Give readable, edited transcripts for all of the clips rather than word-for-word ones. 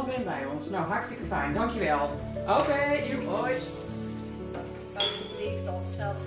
1,5 bij ons. Nou, hartstikke fijn. Dankjewel. Oké, hoi. Dat beweegt al hetzelfde.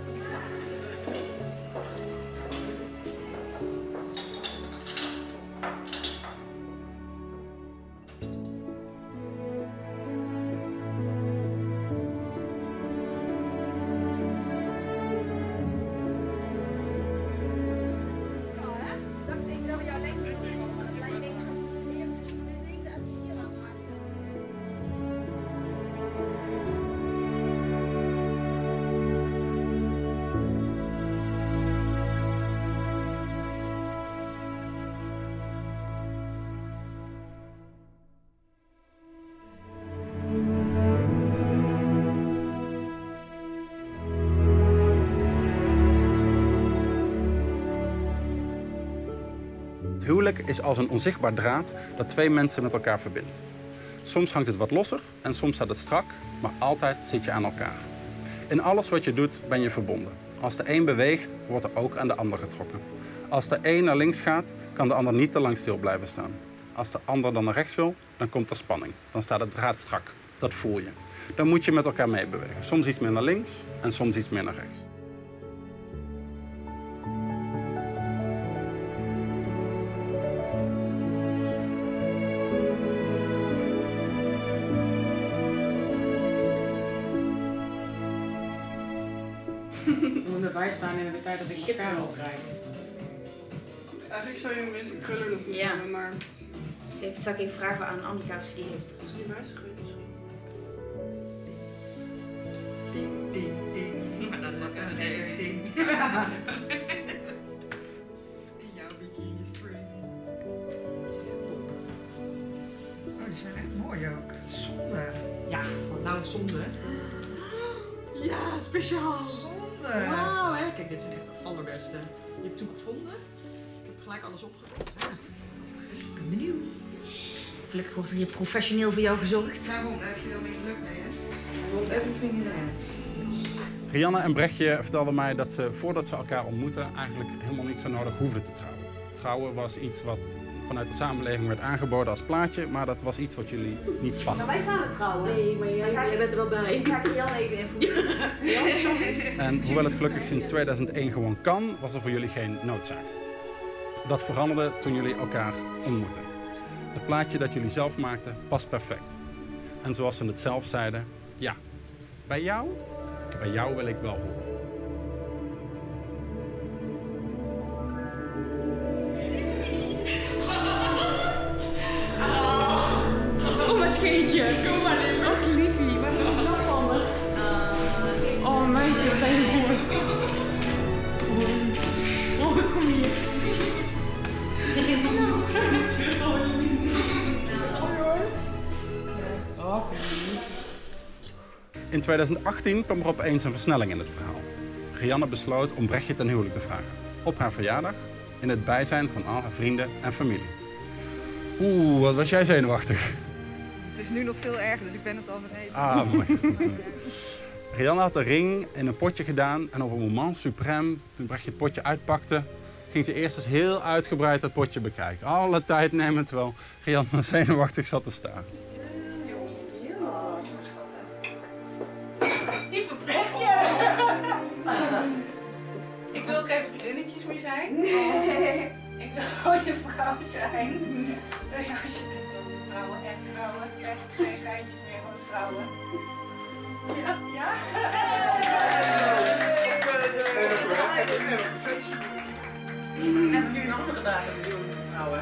Huwelijk is als een onzichtbaar draad dat twee mensen met elkaar verbindt. Soms hangt het wat losser en soms staat het strak, maar altijd zit je aan elkaar. In alles wat je doet ben je verbonden. Als de een beweegt, wordt er ook aan de ander getrokken. Als de een naar links gaat, kan de ander niet te lang stil blijven staan. Als de ander dan naar rechts wil, dan komt er spanning. Dan staat het draad strak. Dat voel je. Dan moet je met elkaar meebewegen. Soms iets meer naar links en soms iets meer naar rechts. Je moet erbij staan in de tijd dat ik mascara opkrijg. Eigenlijk zou je hem in de krullen nog moeten hebben, maar... Even, zal ik even vragen aan Annika of ze die heeft? Dat is niet wijsgegeven misschien. Ding, ding, ding. Maar dan maakt een hele ding. In jouw bikini string. Top. Oh, die zijn echt mooi ook. Zonde. Ja, wat nou zonde. Ja, speciaal. Zonde. Wauw, hè. Kijk, dit zijn echt de allerbeste. Je hebt toen gevonden. Ik heb gelijk alles opgekocht. Ik ben benieuwd. Gelukkig wordt er hier professioneel voor jou gezorgd. Daarom, daar heb je wel meer geluk mee, hè? Want everything is uit. Rianne en Brechtje vertelden mij dat ze voordat ze elkaar ontmoetten eigenlijk helemaal niet zo nodig hoefden te trouwen. Trouwen was iets wat vanuit de samenleving werd aangeboden als plaatje, maar dat was iets wat jullie niet paste. Wij samen trouwen. Nee, maar jij bent er wel bij. Ik ga Jan even informeren. En hoewel het gelukkig sinds 2001 gewoon kan, was er voor jullie geen noodzaak. Dat veranderde toen jullie elkaar ontmoetten. Het plaatje dat jullie zelf maakten past perfect. En zoals ze het zelf zeiden, ja, bij jou wil ik wel horen. Oh, mijn scheetje. Kom maar in. Ach, liefie. Wat doe je nog van me? Oh, meisje, wat zijn jullie mooi. Oh, kom hier. Oh, In 2018 kwam er opeens een versnelling in het verhaal. Rianne besloot om Brechtje ten huwelijk te vragen. Op haar verjaardag, in het bijzijn van al haar vrienden en familie. Oeh, wat was jij zenuwachtig. Het is nu nog veel erger, dus ik ben het al vergeten. Ah, mooi. Rianne had de ring in een potje gedaan en op een moment suprême, toen Brechtje het potje uitpakte, ging ze eerst eens heel uitgebreid dat potje bekijken. Alle tijd nemen terwijl Rianne zenuwachtig zat te staan. Lieve Brechtje! Ik wil geen vriendinnetjes meer zijn. Ik wil gewoon je vrouw zijn. Ja, als je dit wil trouwen, echt trouwen. Ik krijg geen geintjes meer, gewoon trouwen. Ja? Ja? Heb ik nu een andere datum trouwen?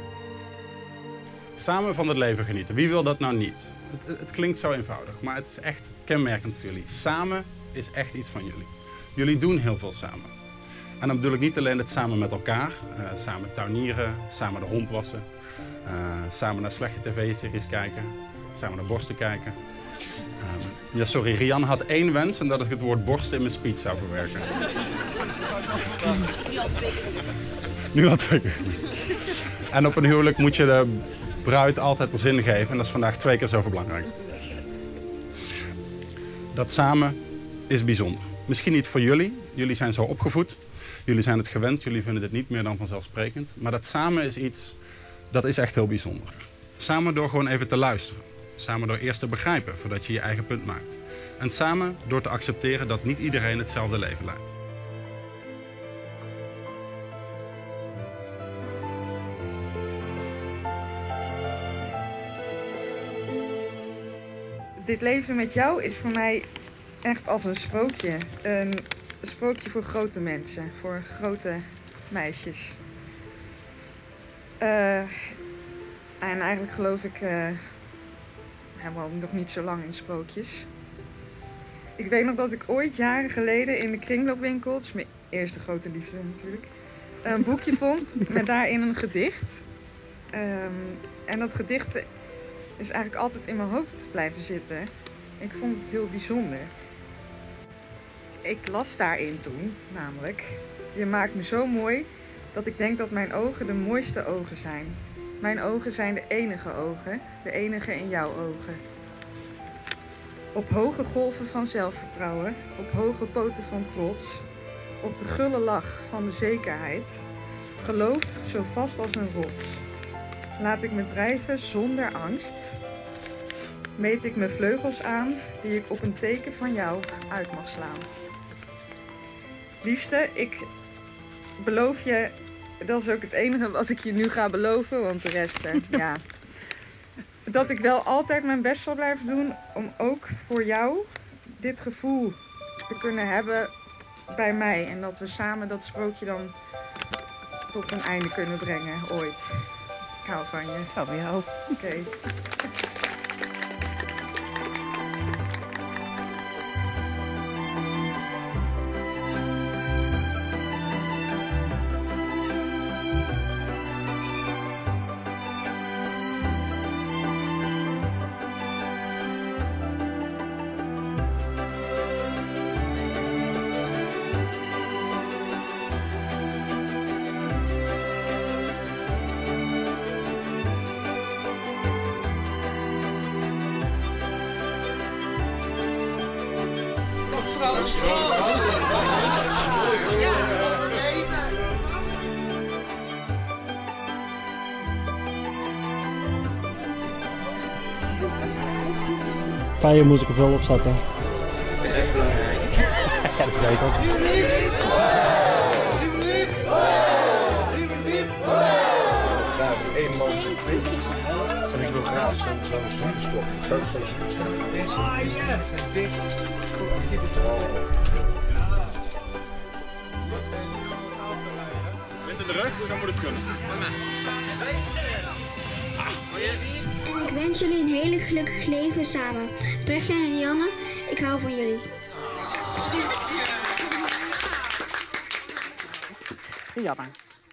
Samen van het leven genieten. Wie wil dat nou niet? Het klinkt zo eenvoudig, maar het is echt kenmerkend voor jullie. Samen is echt iets van jullie. Jullie doen heel veel samen. En dan bedoel ik niet alleen het samen met elkaar. Samen tuinieren, samen de hond wassen. Samen naar slechte tv-series kijken. Samen naar borsten kijken. Ja, sorry, Rianne had één wens en dat ik het woord borsten in mijn speech zou verwerken. Nu al 2 keer. En op een huwelijk moet je de bruid altijd de zin geven en dat is vandaag 2 keer zoveel belangrijk. Dat samen is bijzonder. Misschien niet voor jullie, jullie zijn zo opgevoed, jullie zijn het gewend, jullie vinden het niet meer dan vanzelfsprekend. Maar dat samen is iets, dat is echt heel bijzonder. Samen door gewoon even te luisteren. Samen door eerst te begrijpen voordat je je eigen punt maakt. En samen door te accepteren dat niet iedereen hetzelfde leven leidt. Dit leven met jou is voor mij echt als een sprookje. Een sprookje voor grote mensen, voor grote meisjes. En eigenlijk geloof ik helemaal nog niet zo lang in sprookjes. Ik weet nog dat ik ooit jaren geleden in de kringloopwinkel, het is mijn eerste grote liefde natuurlijk, een boekje vond met daarin een gedicht. En dat gedicht is eigenlijk altijd in mijn hoofd blijven zitten. Ik vond het heel bijzonder. Ik las daarin toen, namelijk: je maakt me zo mooi dat ik denk dat mijn ogen de mooiste ogen zijn. Mijn ogen zijn de enige ogen, de enige in jouw ogen. Op hoge golven van zelfvertrouwen, op hoge poten van trots, op de gulle lach van de zekerheid, geloof zo vast als een rots. Laat ik me drijven zonder angst, meet ik mijn vleugels aan die ik op een teken van jou uit mag slaan. Liefste, ik beloof je, dat is ook het enige wat ik je nu ga beloven, want de rest, ja. Dat ik wel altijd mijn best zal blijven doen om ook voor jou dit gevoel te kunnen hebben bij mij. En dat we samen dat sprookje dan tot een einde kunnen brengen, ooit. Ik hou van je. Ik hou van jou. Oké. Paar moest ik er veel op zetten. Ja, dat zei ik ook. Eén man en ik wil graag zo'n zuurstok. Zo'n zuurstok. Deze zijn dik. Wind in de rug, dan moet het kunnen. Ik wens jullie een hele gelukkig leven samen. Brechtje en Janne, ik hou van jullie. Rianne.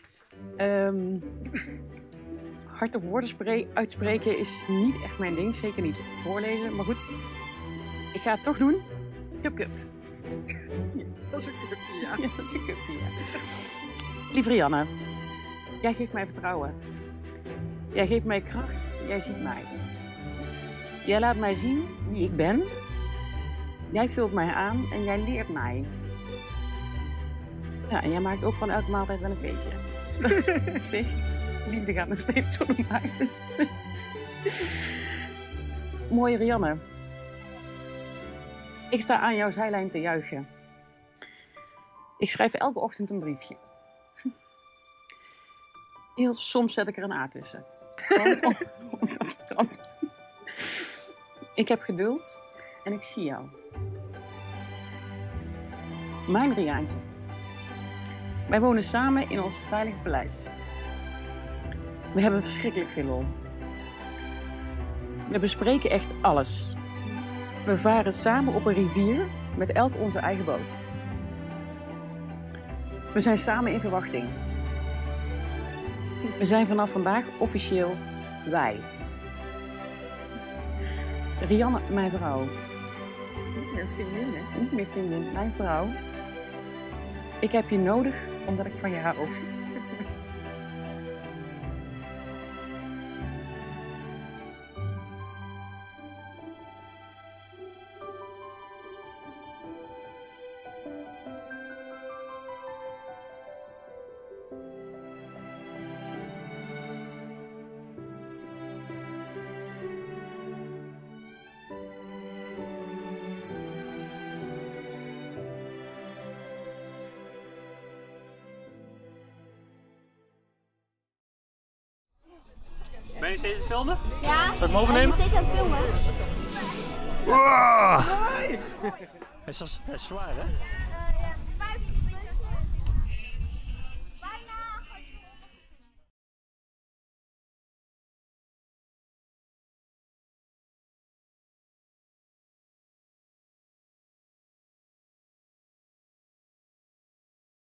Hardop woorden uitspreken is niet echt mijn ding. Zeker niet voorlezen. Maar goed, ik ga het toch doen. Kup. Ja, dat is een kupje, ja. Ja, dat is een kupje, ja. Lieve Rianne, jij geeft mij vertrouwen. Jij geeft mij kracht. Jij ziet mij. Jij laat mij zien wie ik ben. Jij vult mij aan en jij leert mij. Ja, en jij maakt ook van elke maaltijd wel een feestje. Op zich, liefde gaat nog steeds zo normaal. Mooie Rianne. Ik sta aan jouw zijlijn te juichen. Ik schrijf elke ochtend een briefje. Heel soms zet ik er een A tussen. Ik heb geduld en ik zie jou. Mijn Riaantje. Wij wonen samen in ons veilig paleis. We hebben verschrikkelijk veel lol. We bespreken echt alles. We varen samen op een rivier met elk onze eigen boot. We zijn samen in verwachting. We zijn vanaf vandaag officieel wij. Rianne, mijn vrouw. Niet meer vriendin, hè? Niet meer vriendin, mijn vrouw. Ik heb je nodig omdat ik van je hou. Ben je steeds aan het filmen? Ja. Zal ik hem overnemen? Ik ben steeds aan het filmen. Wow. Hij is zwaar, hè?